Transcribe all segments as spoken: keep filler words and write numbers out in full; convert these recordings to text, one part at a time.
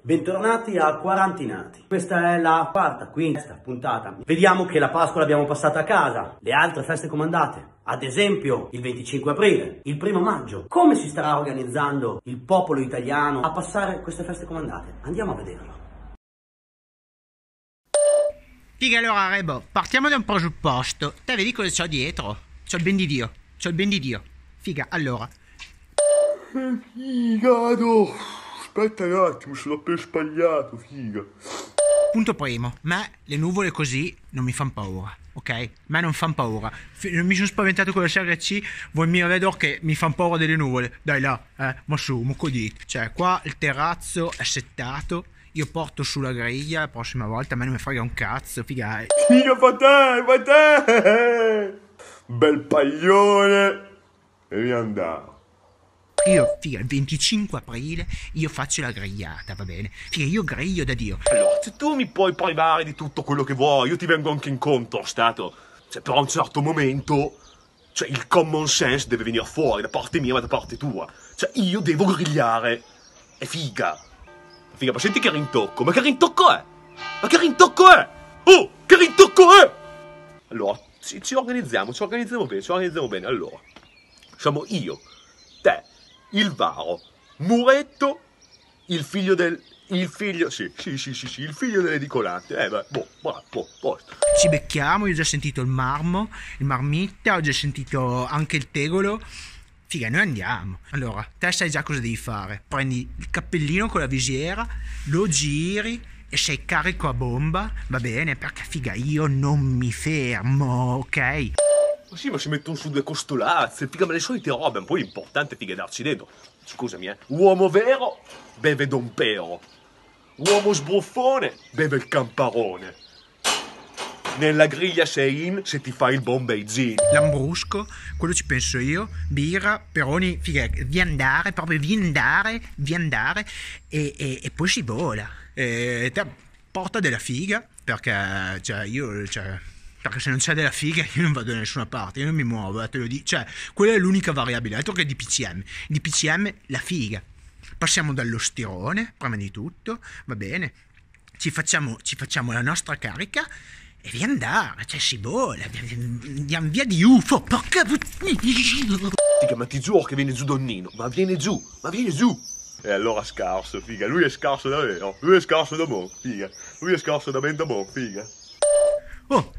Bentornati a Quarantinati. Questa è la quarta, quinta puntata. Vediamo che la Pasqua l'abbiamo passata a casa, le altre feste comandate, ad esempio il venticinque aprile, il primo maggio. Come si starà organizzando il popolo italiano a passare queste feste comandate? Andiamo a vederlo. Figa, allora Rebo, partiamo da un presupposto. Te vedi cosa c'ho dietro? C'ho il ben di Dio, c'ho il ben di Dio. Figa, allora. Figa, no. Aspetta un attimo, sono appena sbagliato, figa. Punto primo, me le nuvole così non mi fanno paura, ok? Me non fanno paura. F- non mi sono spaventato con la serie C, voi mi vedo che mi fanno paura delle nuvole. Dai là, eh, ma su, mo codito. Cioè, qua il terrazzo è settato, io porto sulla griglia, la prossima volta a me non mi frega un cazzo, figa. Figa, fa te, fa te! Bel paglione! E via andare. Io, figa, il venticinque aprile io faccio la grigliata, va bene? Figa, io griglio da Dio. Allora, se tu mi puoi privare di tutto quello che vuoi, io ti vengo anche incontro, stato. Cioè, però a un certo momento, cioè, il common sense deve venire fuori da parte mia ma da parte tua. Cioè, io devo grigliare. E figa. Figa, ma senti che rintocco. Ma che rintocco è? Ma che rintocco è? Oh, che rintocco è? Allora, ci, ci organizziamo, ci organizziamo bene, ci organizziamo bene. Allora, siamo io, te, il Varo, Muretto, il figlio del... il figlio... sì, sì, sì, sì, sì, il figlio dell'edicolante. Eh, beh, boh, boh, boh, posto. Ci becchiamo, io ho già sentito il marmo, il marmitta, ho già sentito anche il tegolo. Figa, noi andiamo. Allora, te sai già cosa devi fare. Prendi il cappellino con la visiera, lo giri e sei carico a bomba, va bene? Perché, figa, io non mi fermo, ok? Ma sì, ma si mettono su due costolazze, figa, ma le solite robe, poi l'importante è figa darci dentro. Scusami, eh. Uomo vero beve Don Pero. Uomo sbruffone beve il Camparone. Nella griglia sei in se ti fai il Bombay Gin. Lambrusco, quello ci penso io, birra, Peroni, figa, vi andare, proprio vi andare, vi andare e, e, e poi si vola. E te porta della figa, perché, cioè, io, cioè... perché se non c'è della figa io non vado da nessuna parte, io non mi muovo, eh, te lo dico. Cioè, quella è l'unica variabile, altro che D P C M. D P C M, la figa. Passiamo dallo stirone, prima di tutto, va bene? Ci facciamo, ci facciamo la nostra carica e via andare, cioè si vola, andiamo via di U F O, porca... Figa, ma ti giuro che viene giù Donnino, ma viene giù, ma viene giù. E allora scarso, figa, lui è scarso davvero, lui è scarso da mo, figa. Lui è scarso da ben da mo, figa. Oh!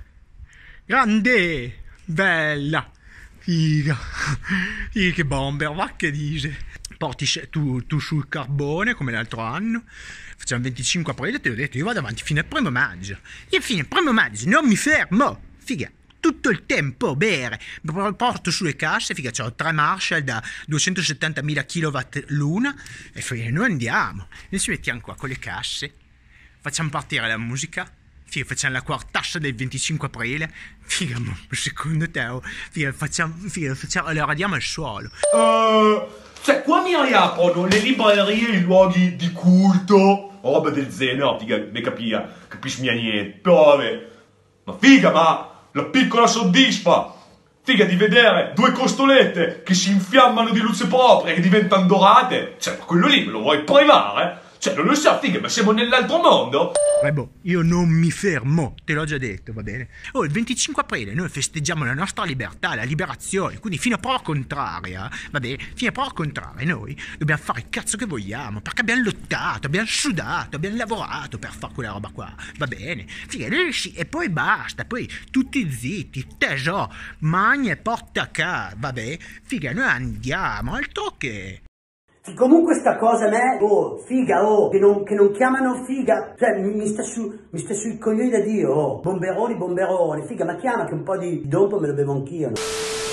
Grande, bella, figa, figa, che bomber, va che dice. Porti tu, tu sul carbone come l'altro anno, facciamo il venticinque aprile, te l'ho detto, io vado avanti fino al primo maggio. Io fino al primo maggio non mi fermo, figa, tutto il tempo bere. Porto sulle casse, figa, c'ho tre Marshall da duecentosettantamila kilowatt l'una e figa, noi andiamo. Noi ci mettiamo qua con le casse, facciamo partire la musica. Figa, facciamo la quartascia del venticinque aprile. Figa, ma secondo te, oh, figa, facciamo, figa, facciamo, la radiamo al suolo. Uh, cioè, qua mi riaprono le librerie, i luoghi di culto, roba del genere, figa, ne capia, capisci mia niente. Però vabbè, ma figa, ma la piccola soddisfa, figa, di vedere due costolette che si infiammano di luce propria e che diventano dorate. Cioè, ma quello lì me lo vuoi privare? Cioè, non lo so, figa, ma siamo nell'altro mondo? Rebo, io non mi fermo, te l'ho già detto, va bene? Oh, il venticinque aprile noi festeggiamo la nostra libertà, la liberazione, quindi fino a prova contraria, va bene? Fino a prova contraria noi dobbiamo fare il cazzo che vogliamo, perché abbiamo lottato, abbiamo sudato, abbiamo lavorato per fare quella roba qua, va bene? Figa, e poi basta, poi tutti zitti, tesoro, magna e porta a casa, vabbè? Figa, noi andiamo, altro che... Comunque sta cosa a me, oh, figa, oh, che non, che non chiamano figa, cioè mi, mi sta su, mi sta sui coglioni da Dio, oh, bomberoni, bomberoni, figa, ma chiama che un po' di dopo me lo bevo anch'io, no?